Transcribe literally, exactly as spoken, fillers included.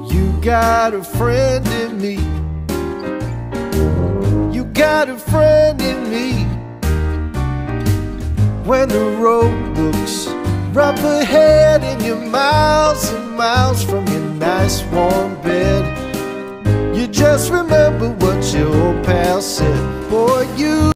You got a friend in me. You got a friend in me. When the road looks rough ahead and you're miles and miles from your nice warm bed, you just remember